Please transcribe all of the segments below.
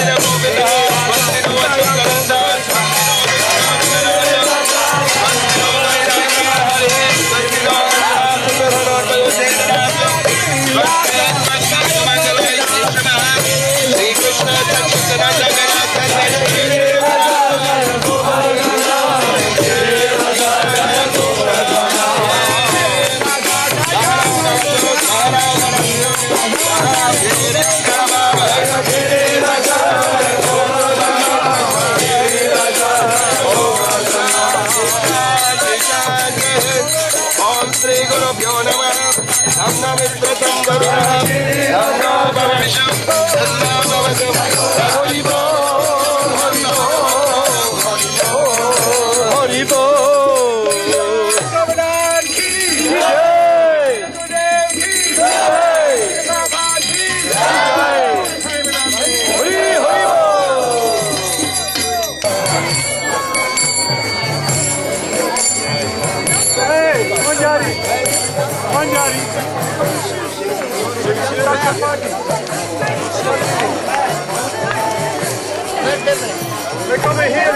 We're coming here.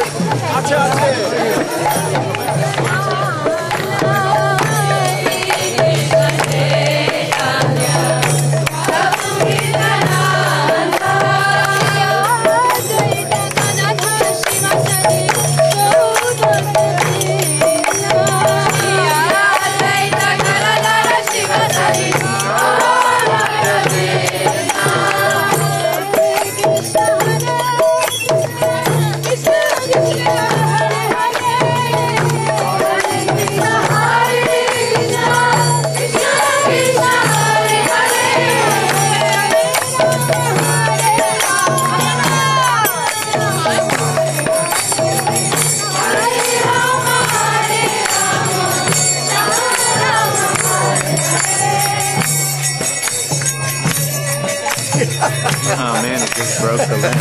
Oh man, it just broke the lens.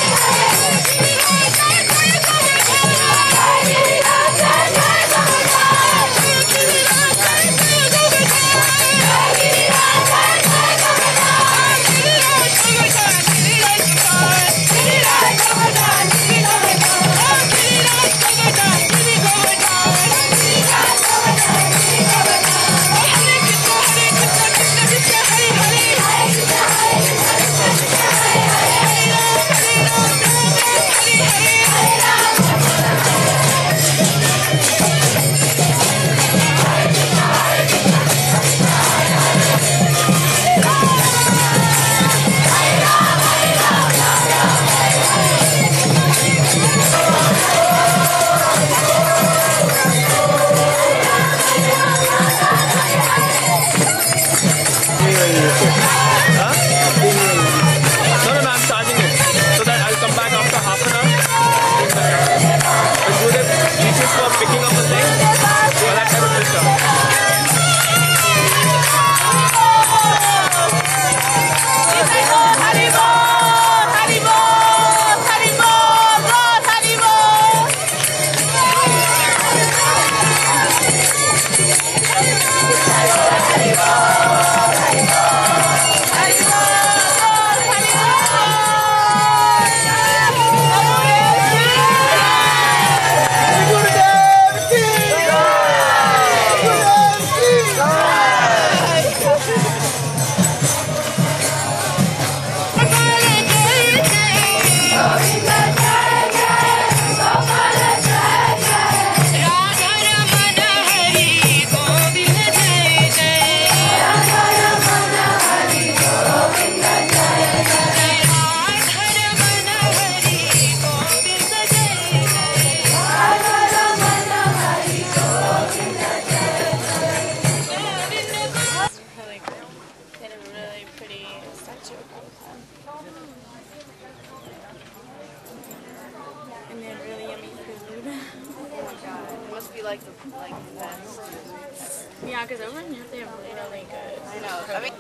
And they had really yummy food. Oh my god, it must be like the best. Yeah, because over here they have really good. I know. I mean,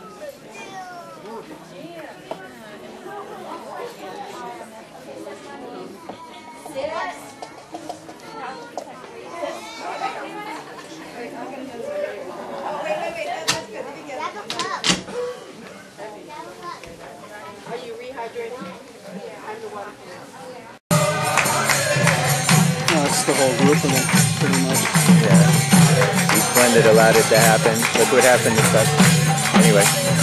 are you rehydrating? That's the whole group of them, pretty much. Yeah. East Blended allowed it to happen. Look what happened to stuff. Anyway.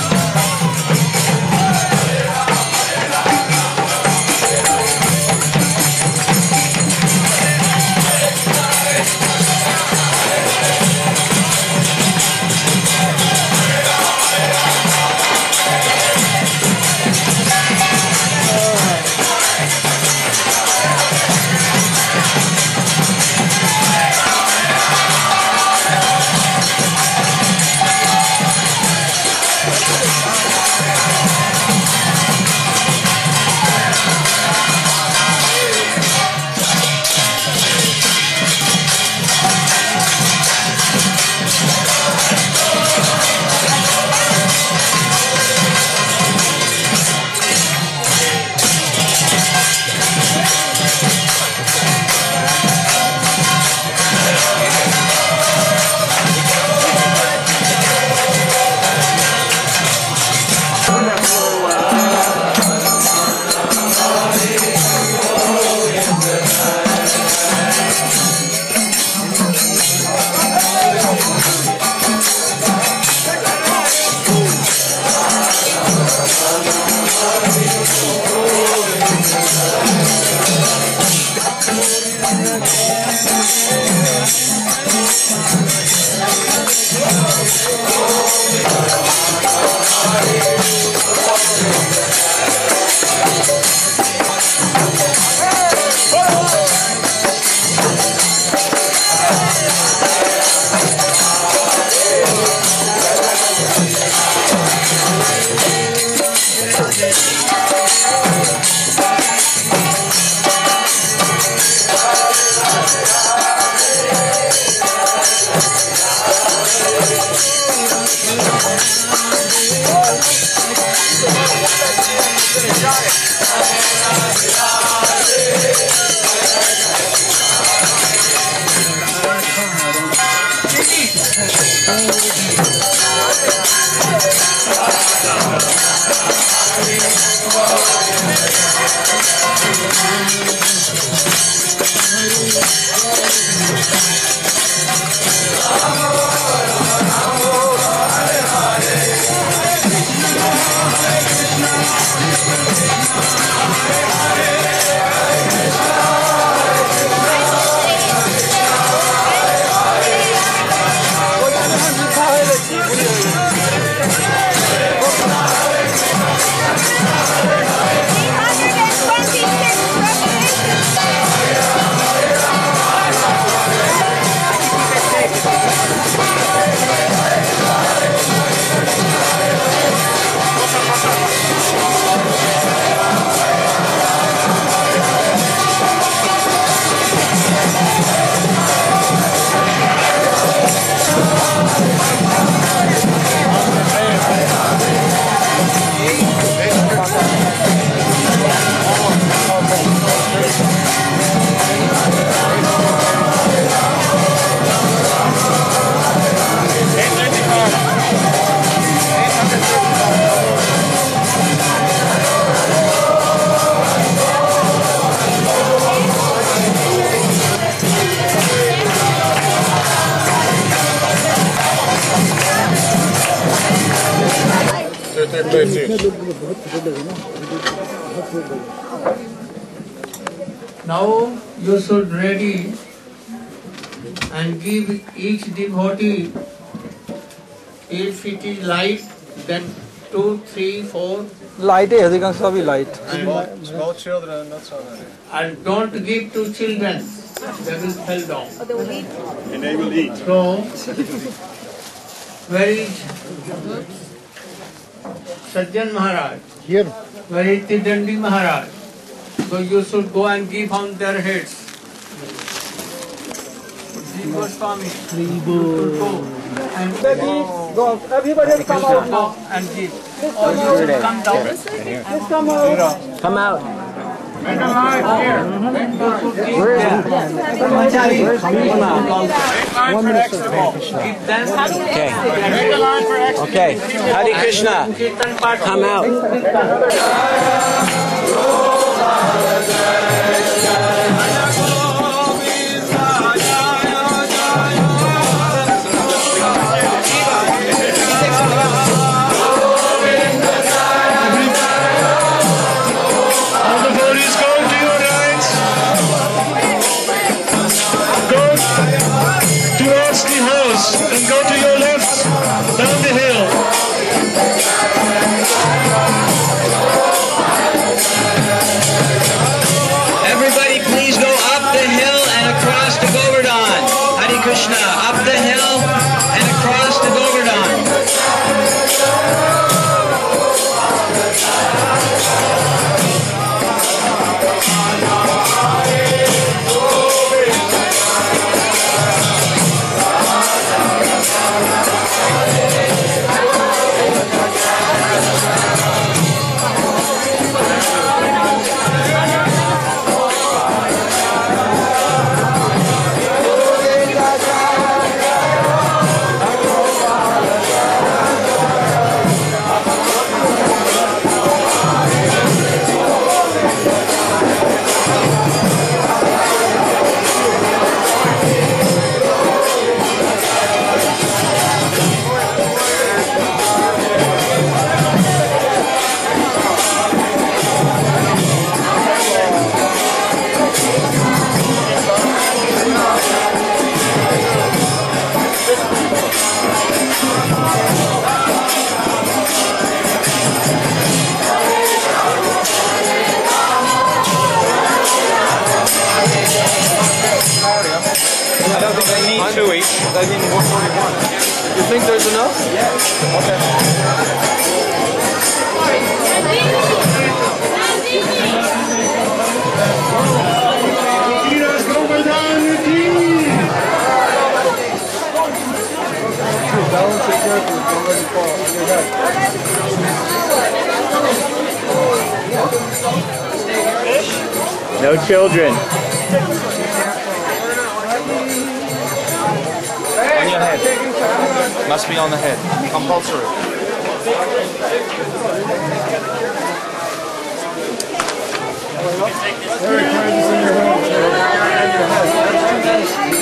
Now you should ready and give each devotee, if it is light, then 2, 3, 4. Light है अधिकांश सभी light. Small children are not so ready. And don't give to children, they will fall down. And they will eat. So, where is Sajjan Maharaj? Here. Where is Tidandi Maharaj? So you should go and give on their heads. Goswami, go and Everybody come out. go and give. Or you should come down. Just come out. Come out. Make a line here. Then you should give them. Make a line for extra. Give them. Okay. Make a line for extra. Okay. Hare Krishna. Kirtan part. Come out. I mean 141. You think there's enough? Yeah. Okay. Balance it carefully, don't let it fall on your head. No children. On your head. Must be on the head. Compulsory. Eric, try this in your head. That's too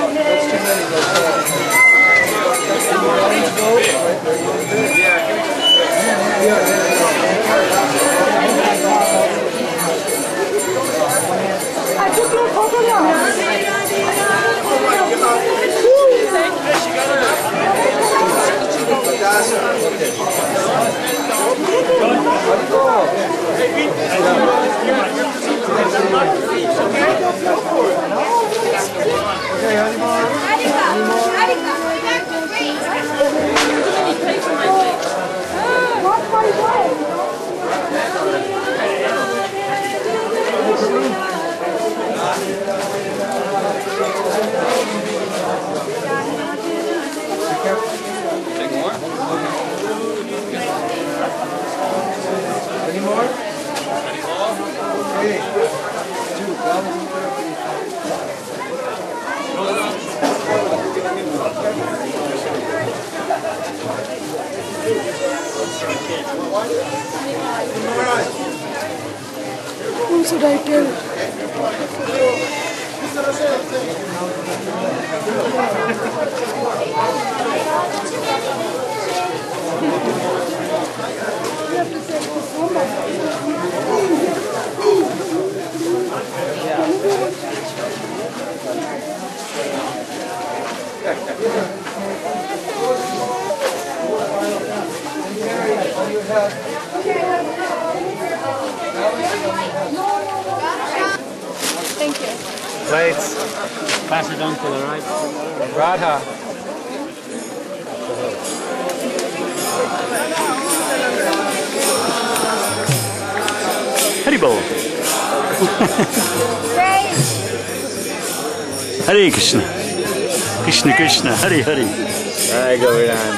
Any more? Okay. 2, balance it carefully. Who should I tell? Thank you. Plates. Pass it on to the right. Radha. Haribol. Hare Krishna. Krishna Krishna. Hare Hare. All right, Govardhan.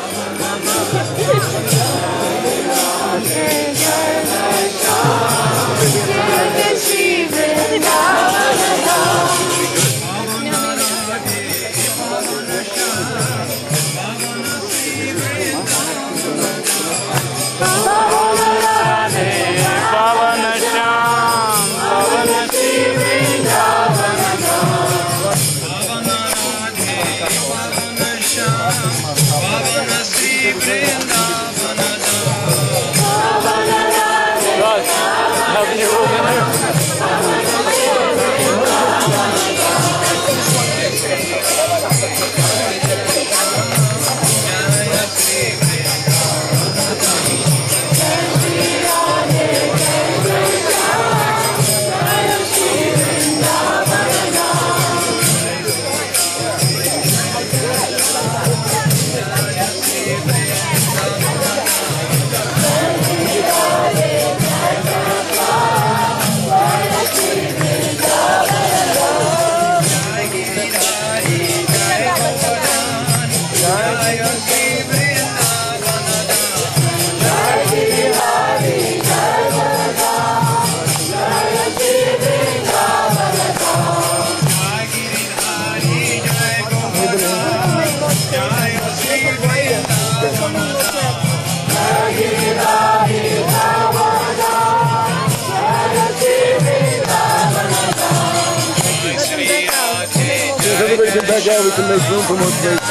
Everybody come back out, we can make room for more plates.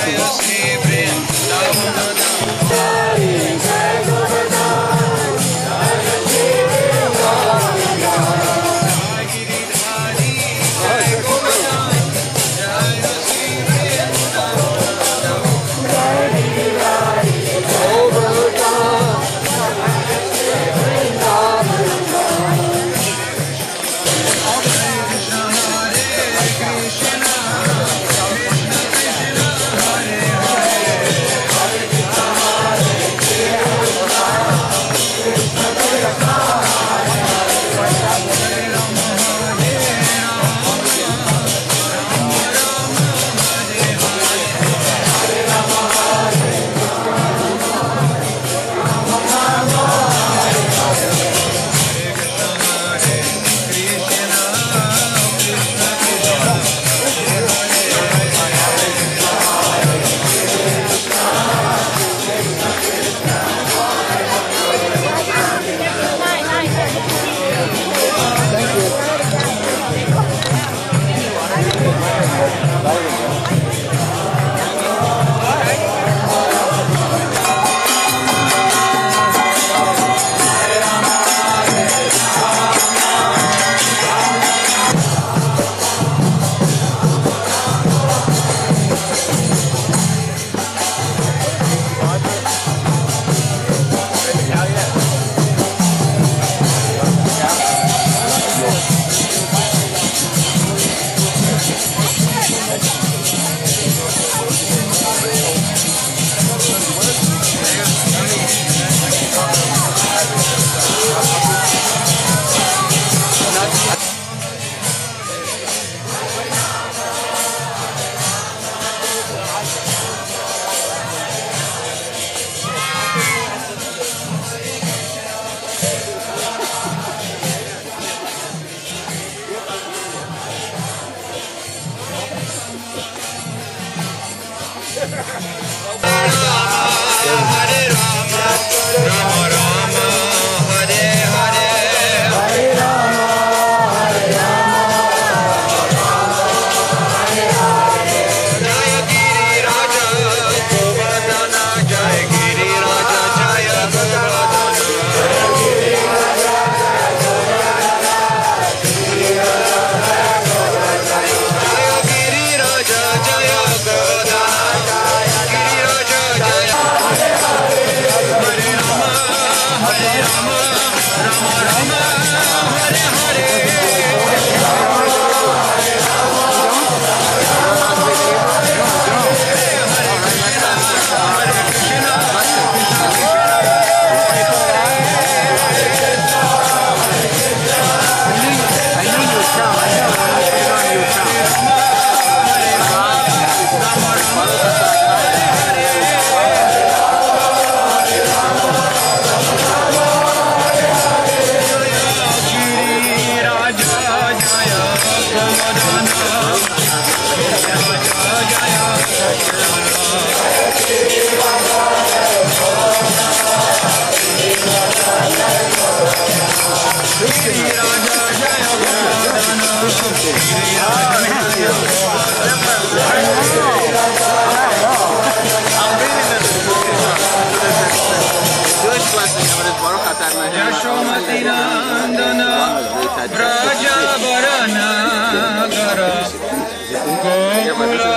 Yashomati Nandana Raja Varana Gara Gokula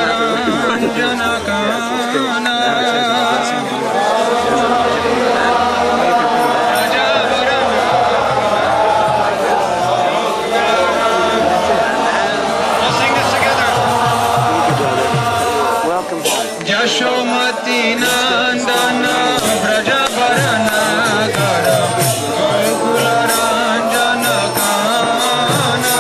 Janakana Yashomati Nandana Raja Varana Gara Gokula Ranjana Kana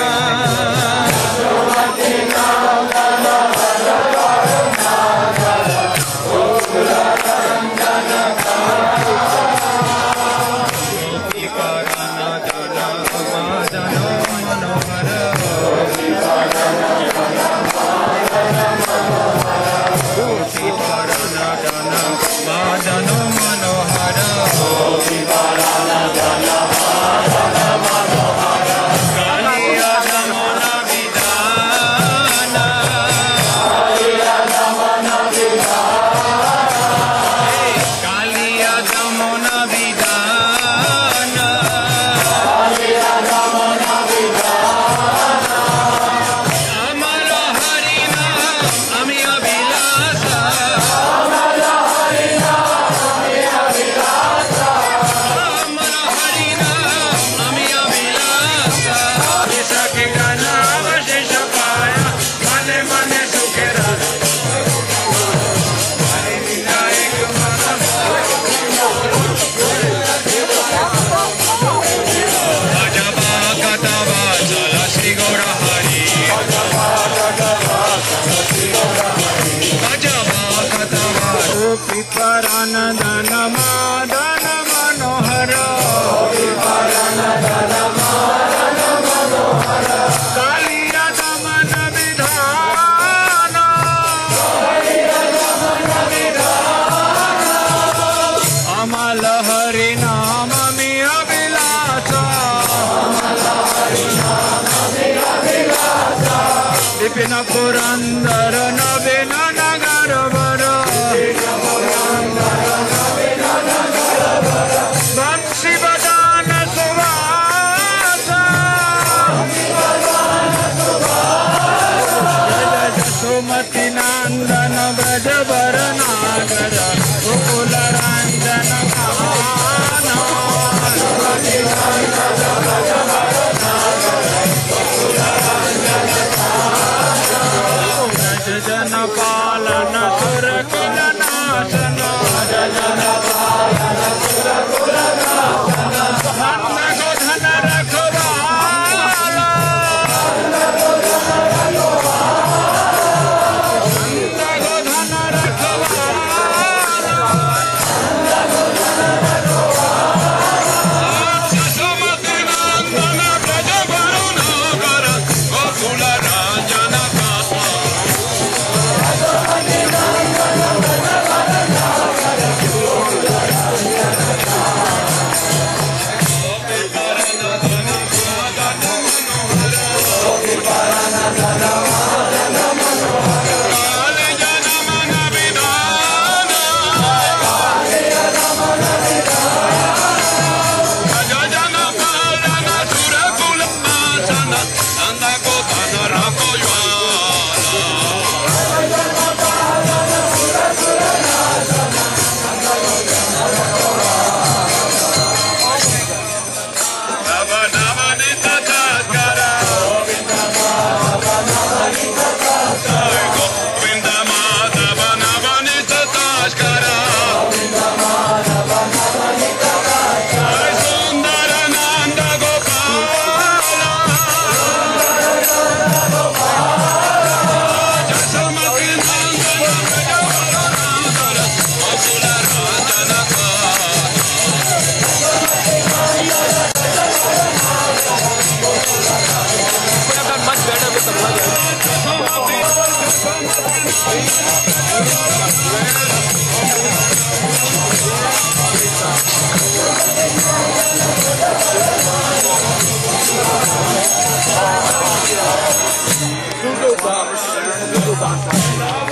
Purandar Navina Nagarvara Vansi Vadana Suvasa Sumati Nandana Vrajavara Nagara Gokula Ranjana Kana Sumati Nandana Vrajavara Nagara Gokula Ranjana Jana Palana Surakula Nasana Jana Palana Surakula Nasana Nanda Godhana Rakhavala Nanda Godhana Rakhavala Sumati Nandana Vrajavara Nagara Gokula Ranjana Doodle bop, doodle bop.